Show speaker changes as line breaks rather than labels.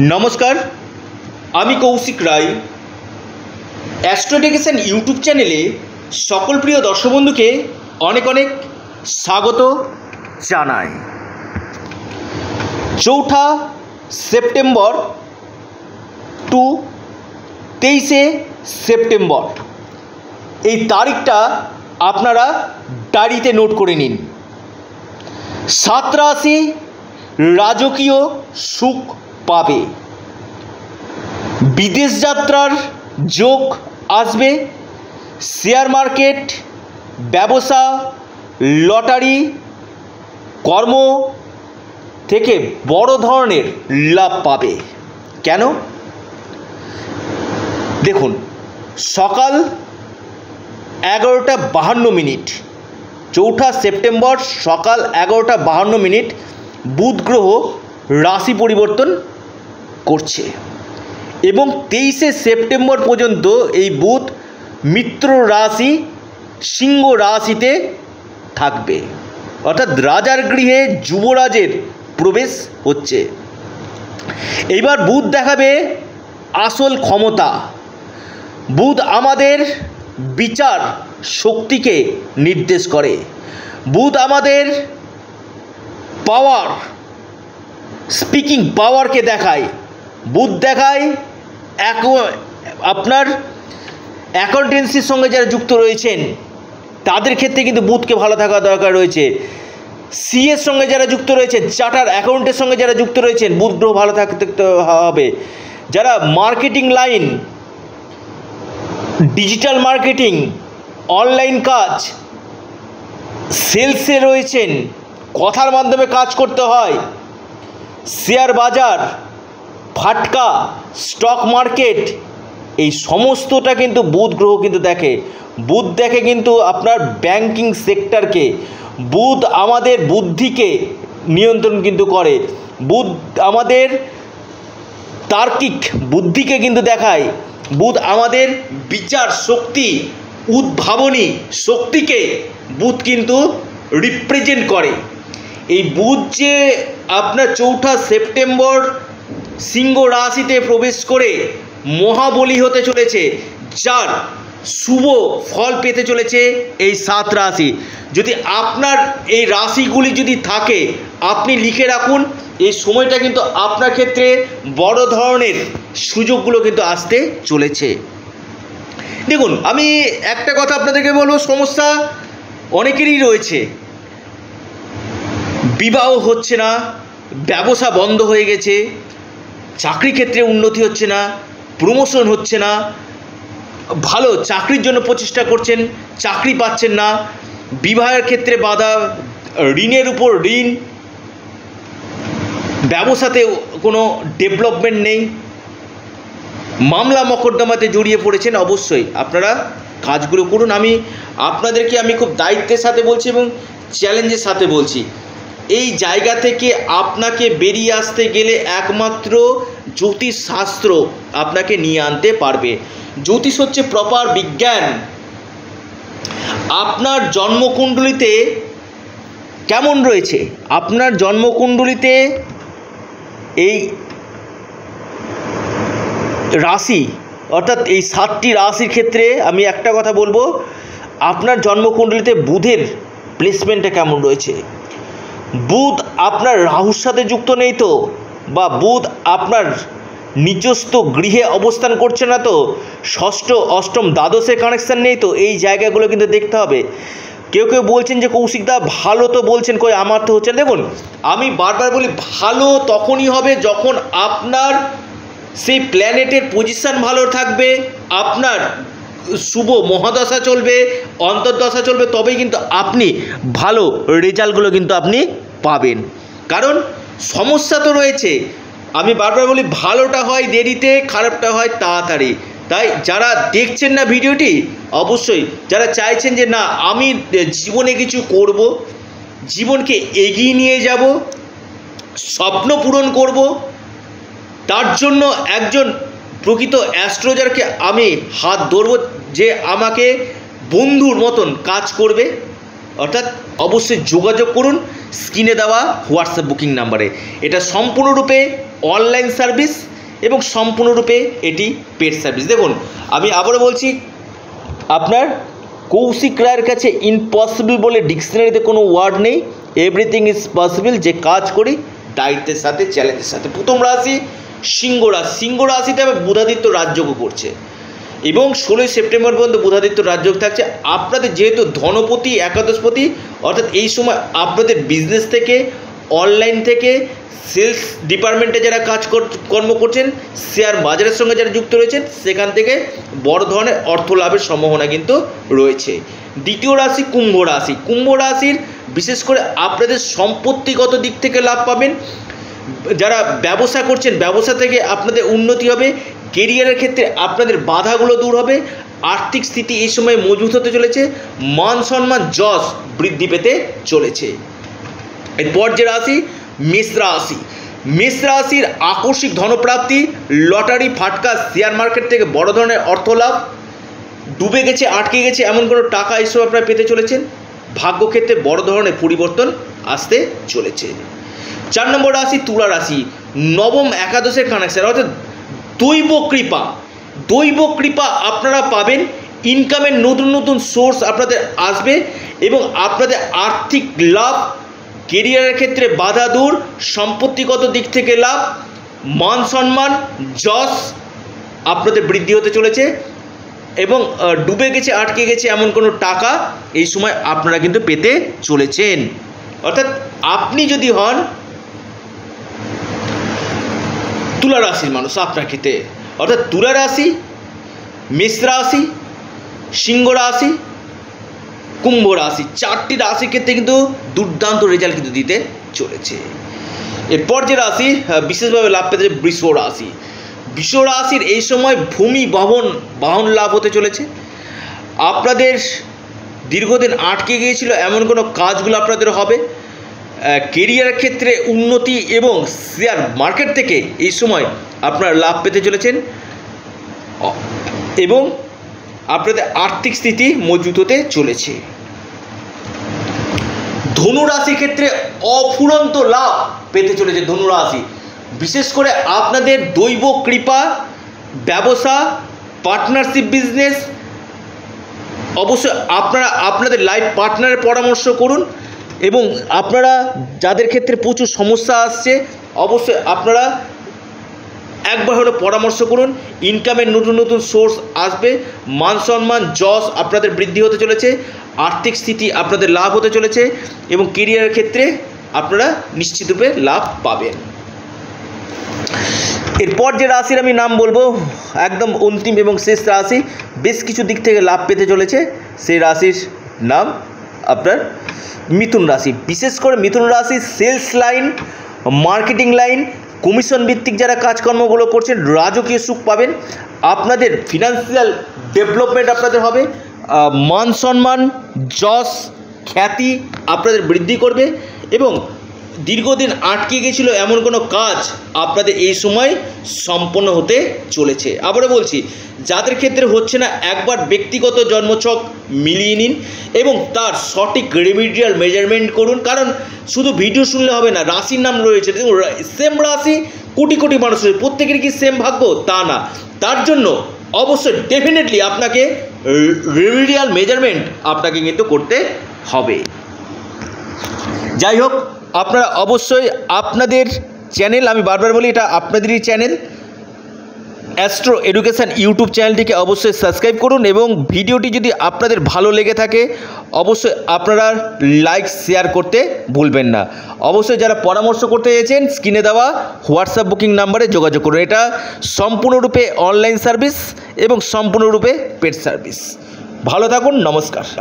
নমস্কার, আমি কৌশিক রায়। অ্যাস্ট্রোডিকেশন ইউটিউব চ্যানেলে সকল প্রিয় দর্শক বন্ধুকে অনেক অনেক স্বাগত জানাই। 4 সেপ্টেম্বর টু 23 সেপ্টেম্বর এই তারিখটা আপনারা ডায়েরিতে নোট করে নিন। 7 রাশি রাজকীয় সুখ পাবে, বিদেশ যাত্রার যোগ আসবে, শেয়ার মার্কেট, ব্যবসা, লটারি, কর্ম থেকে বড় ধরনের লাভ পাবে। কেন? দেখুন, সকাল 11:52, 4 সেপ্টেম্বর সকাল 11:52 বুধ গ্রহ রাশি পরিবর্তন করছে এবং 23 সেপ্টেম্বর পর্যন্ত এই বুধ মিত্র রাশি সিংহ রাশিতে থাকবে, অর্থাৎ রাজার গৃহে যুবরাজের প্রবেশ হচ্ছে। এইবার বুধ দেখাবে আসল ক্ষমতা। বুধ আমাদের বিচার শক্তিকে নির্দেশ করে। বুধ আমাদের পাওয়ার, স্পিকিং পাওয়ারকে দেখায়। বুধ দেখায় আপনার অ্যাকাউন্টেন্সির সঙ্গে যারা যুক্ত রয়েছেন তাদের ক্ষেত্রে কিন্তু বুধকে ভালো থাকা দরকার রয়েছে। সিএর সঙ্গে যারা যুক্ত রয়েছেন, চার্টার অ্যাকাউন্টের সঙ্গে যারা যুক্ত রয়েছেন, বুধ গ্রহ ভালো থাকতে হবে। যারা marketing line, digital marketing, online কাজ, সেলসে রয়েছেন, কথার মাধ্যমে কাজ করতে হয়, শেয়ার বাজার, ফাটকা, স্টক মার্কেট, এই সমস্তটা কিন্তু বুধ গ্রহ কিন্তু দেখে। বুধ দেখে কিন্তু আপনার ব্যাংকিং সেক্টরকে। বুধ আমাদের বুদ্ধিকে নিয়ন্ত্রণ কিন্তু করে। বুধ আমাদের তার্কিক বুদ্ধিকে কিন্তু দেখায়। বুধ আমাদের বিচার শক্তি, উদ্ভাবনী শক্তিকে বুধ কিন্তু রিপ্রেজেন্ট করে। এই বুধ যে আপনার 4 সেপ্টেম্বর সিংহ রাশিতে প্রবেশ করে মহাবলী হতে চলেছে, যার শুভ ফল পেতে চলেছে এই 7 রাশি। যদি আপনার এই রাশিগুলি যদি থাকে, আপনি লিখে রাখুন। এই সময়টা কিন্তু আপনার ক্ষেত্রে বড় ধরনের সুযোগগুলো কিন্তু আসতে চলেছে। দেখুন, আমি একটা কথা আপনাদেরকে বলবো, সমস্যা অনেকেরই রয়েছে। বিবাহ হচ্ছে না, ব্যবসা বন্ধ হয়ে গেছে, চাকরি ক্ষেত্রে উন্নতি হচ্ছে না, প্রমোশন হচ্ছে না, ভালো চাকরির জন্য প্রচেষ্টা করছেন, চাকরি পাচ্ছেন না, বিবাহের ক্ষেত্রে বাধা, ঋণের উপর ঋণ, ব্যবসাতে কোনো ডেভেলপমেন্ট নেই, মামলা মকদ্দমাতে জড়িয়ে পড়েছেন। অবশ্যই আপনারা কাজগুলো করুন। আমি আপনাদেরকে খুব দায়িত্বের সাথে বলছি এবং চ্যালেঞ্জের সাথে বলছি। এই জায়গা থেকে আপনাকে বেরিয়ে আসতে গেলে একমাত্র জ্যোতিষশাস্ত্র আপনাকে নিয়ে আনতে পারবে। জ্যোতিষ হচ্ছে প্রপার বিজ্ঞান। আপনার জন্মকুণ্ডলিতে কেমন রয়েছে, আপনার জন্মকুণ্ডলিতে এই রাশি, অর্থাৎ এই 7টি রাশির ক্ষেত্রে আমি একটা কথা বলবো, আপনার জন্মকুণ্ডলিতে বুধের প্লেসমেন্টটা কেমন রয়েছে। বুধ আপনার রাহুর সাথে যুক্ত নেই তো, বা বুধ আপনার নিজস্ব গৃহে অবস্থান করছে না তো, ষষ্ঠ অষ্টম দ্বাদশের কানেকশান নেই তো, এই জায়গাগুলো কিন্তু দেখতে হবে। কেউ কেউ বলছেন যে কৌশিকদা ভালো তো বলছেন, কই আমার তো হচ্ছে না। দেখুন, আমি বারবার বলি, ভালো তখনই হবে যখন আপনার সেই প্ল্যানেটের পজিশান ভালো থাকবে, আপনার শুভ মহাদশা চলবে, অন্তর্দশা চলবে, তবেই কিন্তু আপনি ভালো রেজাল্টগুলো কিন্তু আপনি পাবেন। কারণ সমস্যা তো রয়েছে। আমি বারবার বলি, ভালোটা হয় দেরিতে, খারাপটা হয় তাড়াতাড়ি। তাই যারা দেখছেন না ভিডিওটি, অবশ্যই যারা চাইছেন যে না আমি জীবনে কিছু করব, জীবনকে এগিয়ে নিয়ে যাব, স্বপ্ন পূরণ করব, তার জন্য একজন প্রকৃত অ্যাস্ট্রোলজারকে আমি হাত ধরব, যে আমাকে বন্ধুর মতন কাজ করবে। অর্থাৎ অবশ্যই যোগাযোগ করুন। স্ক্রিনে দেওয়া হোয়াটসঅ্যাপ বুকিং নাম্বারে। এটা সম্পূর্ণরূপে অনলাইন সার্ভিস এবং সম্পূর্ণরূপে এটি পেড সার্ভিস। দেখুন আমি আবারও বলছি, আপনার কৌশিক রায়ের কাছে ইম্পসিবল বলে ডিকশনারিতে কোনো ওয়ার্ড নেই, এভরিথিং ইজ পসিবল। যে কাজ করি দায়িত্বের সাথে, চ্যালেঞ্জের সাথে। প্রথম রাশি সিংহ রাশি। সিংহ রাশিতে আবার বুধাদিত্য রাজযোগ করছে এবং 16ই সেপ্টেম্বর পর্যন্ত বুধাদিত্য রাজযোগ থাকছে। আপনাদের যেহেতু ধনপতি একাদশপতি, অর্থাৎ এই সময় আপনাদের বিজনেস থেকে, অনলাইন থেকে, সেলস ডিপার্টমেন্টে যারা কর্ম করছেন, শেয়ার বাজারের সঙ্গে যারা যুক্ত রয়েছেন, সেখান থেকে বড় ধরনের অর্থ লাভের সম্ভাবনা কিন্তু রয়েছে। দ্বিতীয় রাশি কুম্ভ রাশি। কুম্ভ রাশির বিশেষ করে আপনাদের সম্পত্তিগত দিক থেকে লাভ পাবেন। যারা ব্যবসা করছেন, ব্যবসা থেকে আপনাদের উন্নতি হবে। কেরিয়ারের ক্ষেত্রে আপনাদের বাধাগুলো দূর হবে। আর্থিক স্থিতি এই সময় মজবুত হতে চলেছে। মান সম্মান যশ বৃদ্ধি পেতে চলেছে। এরপর যে রাশি মেষ রাশি। মেষ রাশির আকস্মিক ধনপ্রাপ্তি, লটারি, ফাটকা, শেয়ার মার্কেট থেকে বড় ধরনের অর্থ লাভ। ডুবে গেছে, আটকে গেছে এমন কোনো টাকা এই সময় আপনারা পেতে চলেছেন। ভাগ্যক্ষেত্রে বড় ধরনের পরিবর্তন আসতে চলেছে। 4 নম্বর রাশি তুলা রাশি। নবম একাদশের কানেকশন, অর্থাৎ দৈব কৃপা। দৈব কৃপা আপনারা পাবেন। ইনকামের নতুন নতুন সোর্স আপনাদের আসবে এবং আপনাদের আর্থিক লাভ, কেরিয়ারের ক্ষেত্রে বাধা দূর, সম্পত্তিগত দিক থেকে লাভ, মান সম্মান যশ আপনাদের বৃদ্ধি হতে চলেছে এবং ডুবে গেছে, আটকে গেছে এমন কোনো টাকা এই সময় আপনারা কিন্তু পেতে চলেছেন। অর্থাৎ আপনি যদি হন তুলা রাশির মানুষ, আপনার ক্ষেত্রে অর্থাৎ তুলা রাশি, মেষ রাশি, সিংহ রাশি, কুম্ভ রাশি, 4টি রাশির ক্ষেত্রে কিন্তু দুর্দান্ত রেজাল্ট কিন্তু দিতে চলেছে। এরপর যে রাশি বিশেষভাবে লাভ পেতে বৃষ রাশি। বৃষ রাশির এই সময় ভূমি বাহন লাভ হতে চলেছে। আপনাদের দীর্ঘদিন আটকে গিয়েছিল এমন কোনো কাজগুলো আপনাদের হবে। কেরিয়ার ক্ষেত্রে উন্নতি এবং শেয়ার মার্কেট থেকে এই সময় আপনারা লাভ পেতে চলেছেন এবং আপনাদের আর্থিক স্থিতি মজবুত হতে চলেছে। ধনু রাশির ক্ষেত্রে অফুরন্ত লাভ পেতে চলেছে ধনু রাশি। বিশেষ করে আপনাদের দৈব কৃপা, ব্যবসা, পার্টনারশিপ বিজনেস, অবশ্যই আপনারা আপনাদের লাইফ পার্টনারের পরামর্শ করুন এবং আপনারা যাদের ক্ষেত্রে প্রচুর সমস্যা আসছে অবশ্যই আপনারা একবার হলে পরামর্শ করুন। ইনকামের নতুন নতুন সোর্স আসবে। মান সম্মান যশ আপনাদের বৃদ্ধি হতে চলেছে। আর্থিক স্থিতি আপনাদের লাভ হতে চলেছে এবং কেরিয়ারের ক্ষেত্রে আপনারা নিশ্চিতরূপে লাভ পাবেন। এরপর যে রাশির আমি নাম বলবো, একদম অন্তিম এবং শেষ রাশি, বেশ কিছু দিক থেকে লাভ পেতে চলেছে, সেই রাশির নাম আপনার মিথুন রাশি। বিশেষ করে মিথুন রাশি sales line, marketing line, commission ভিত্তিক যারা কাজকর্মগুলো করছেন রাজকীয় সুখ পাবেন। আপনাদের ফিনান্সিয়াল ডেভেলপমেন্ট আপনাদের হবে। মান সম্মান যশ খ্যাতি আপনাদের বৃদ্ধি করবে এবং দীর্ঘদিন আটকে গিয়েছিল এমন কোনো কাজ আপনাদের এই সময় সম্পন্ন হতে চলেছে। আবারও বলছি, যাদের ক্ষেত্রে হচ্ছে না একবার ব্যক্তিগত জন্মছক মিলিয়ে নিন এবং তার সঠিক রেমিডিয়াল মেজারমেন্ট করুন। কারণ শুধু ভিডিও শুনলে হবে না, রাশির নাম রয়েছে। সেম রাশি কোটি কোটি মানুষের, প্রত্যেকের কি সেম ভাগ্য তা না। তার জন্য অবশ্যই ডেফিনেটলি আপনাকে রেমিডিয়াল মেজারমেন্ট আপনাকে কিন্তু করতে হবে। যাই হোক, আপনারা অবশ্যই আপনাদের চ্যানেল, আমি বারবার বলি এটা আপনাদেরই চ্যানেল, অ্যাস্ট্রো এডুকেশান ইউটিউব চ্যানেলটিকে অবশ্যই সাবস্ক্রাইব করুন এবং ভিডিওটি যদি আপনাদের ভালো লেগে থাকে অবশ্যই আপনারা লাইক শেয়ার করতে ভুলবেন না। অবশ্যই যারা পরামর্শ করতে চেয়েছেন স্ক্রিনে দেওয়া হোয়াটসঅ্যাপ বুকিং নাম্বারে যোগাযোগ করুন। এটা সম্পূর্ণরূপে অনলাইন সার্ভিস এবং সম্পূর্ণরূপে পেড সার্ভিস। ভালো থাকুন, নমস্কার।